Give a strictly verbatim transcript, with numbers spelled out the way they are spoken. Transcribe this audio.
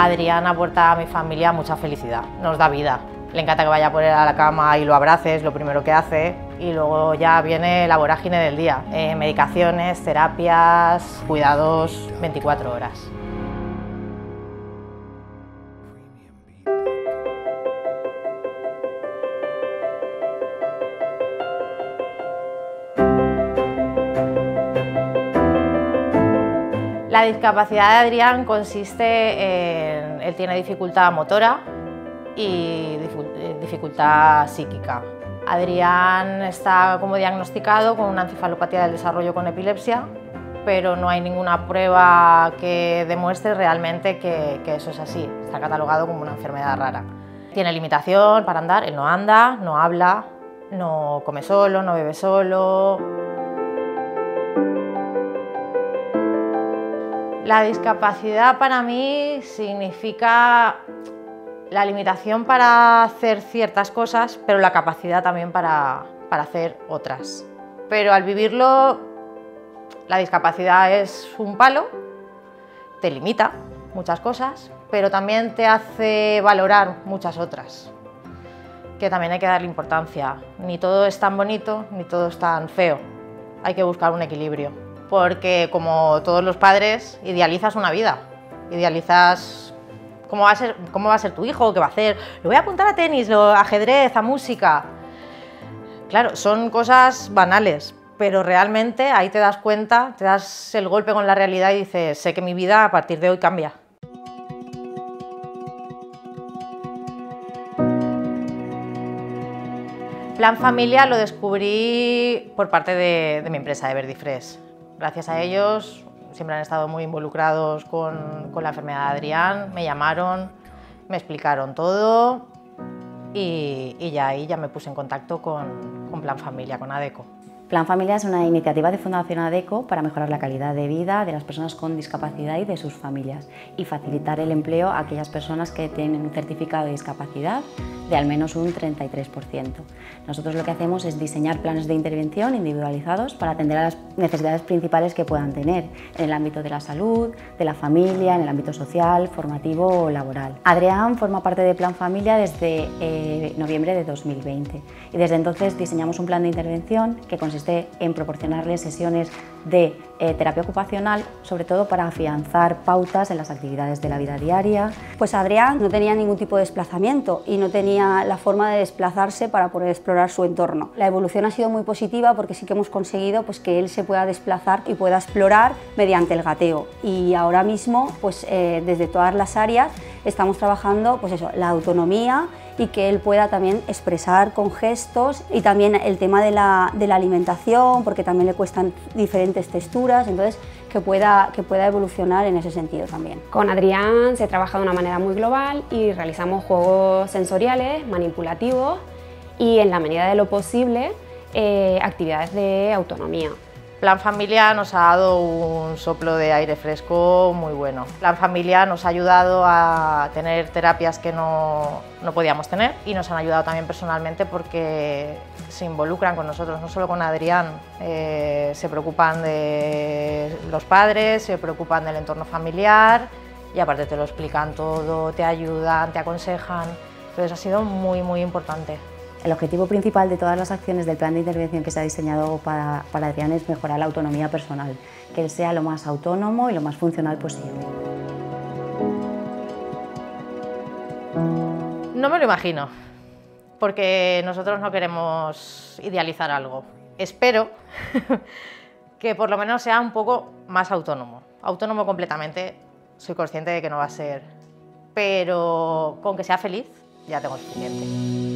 Adrián aporta a mi familia mucha felicidad, nos da vida. Le encanta que vaya por él a la cama y lo abraces, lo primero que hace, y luego ya viene la vorágine del día. Eh, medicaciones, terapias, cuidados, veinticuatro horas. La discapacidad de Adrián consiste en... él tiene dificultad motora y dificultad psíquica. Adrián está como diagnosticado con una encefalopatía del desarrollo con epilepsia, pero no hay ninguna prueba que demuestre realmente que, que eso es así. Está catalogado como una enfermedad rara. Tiene limitación para andar, él no anda, no habla, no come solo, no bebe solo. La discapacidad para mí significa la limitación para hacer ciertas cosas, pero la capacidad también para, para hacer otras. Pero al vivirlo, la discapacidad es un palo, te limita muchas cosas, pero también te hace valorar muchas otras, que también hay que darle importancia. Ni todo es tan bonito, ni todo es tan feo. Hay que buscar un equilibrio, porque como todos los padres, idealizas una vida, idealizas ¿Cómo va a ser, cómo va a ser tu hijo? ¿Qué va a hacer? Lo voy a apuntar a tenis, a ajedrez, a música. Claro, son cosas banales, pero realmente ahí te das cuenta, te das el golpe con la realidad y dices, sé que mi vida a partir de hoy cambia. Plan Familia lo descubrí por parte de, de mi empresa, de Verdifresh. Gracias a ellos, siempre han estado muy involucrados con, con la enfermedad de Adrián, me llamaron, me explicaron todo y, y ya ahí ya me puse en contacto con, con Plan Familia, con ADECO. Plan Familia es una iniciativa de Fundación ADECO para mejorar la calidad de vida de las personas con discapacidad y de sus familias y facilitar el empleo a aquellas personas que tienen un certificado de discapacidad de al menos un treinta y tres por ciento. Nosotros lo que hacemos es diseñar planes de intervención individualizados para atender a las necesidades principales que puedan tener en el ámbito de la salud, de la familia, en el ámbito social, formativo o laboral. Adrián forma parte de Plan Familia desde eh, noviembre de dos mil veinte y desde entonces diseñamos un plan de intervención que consiste en proporcionarles sesiones de eh, terapia ocupacional, sobre todo para afianzar pautas en las actividades de la vida diaria. Pues Adrián no tenía ningún tipo de desplazamiento y no tenía la forma de desplazarse para poder explorar su entorno. La evolución ha sido muy positiva porque sí que hemos conseguido pues, que él se pueda desplazar y pueda explorar mediante el gateo. Y ahora mismo, pues, eh, desde todas las áreas, estamos trabajando pues eso, la autonomía y que él pueda también expresar con gestos y también el tema de la, de la alimentación, porque también le cuestan diferentes texturas, entonces que pueda, que pueda evolucionar en ese sentido también. Con Adrián se trabaja de una manera muy global y realizamos juegos sensoriales, manipulativos y en la medida de lo posible eh, actividades de autonomía. Plan Familia nos ha dado un soplo de aire fresco muy bueno. Plan Familia nos ha ayudado a tener terapias que no, no podíamos tener y nos han ayudado también personalmente porque se involucran con nosotros, no solo con Adrián, eh, se preocupan de los padres, se preocupan del entorno familiar y aparte te lo explican todo, te ayudan, te aconsejan, entonces ha sido muy muy importante. El objetivo principal de todas las acciones del plan de intervención que se ha diseñado para, para Adrián es mejorar la autonomía personal, que él sea lo más autónomo y lo más funcional posible. No me lo imagino, porque nosotros no queremos idealizar algo. Espero que por lo menos sea un poco más autónomo. Autónomo completamente, soy consciente de que no va a ser, pero con que sea feliz ya tengo suficiente.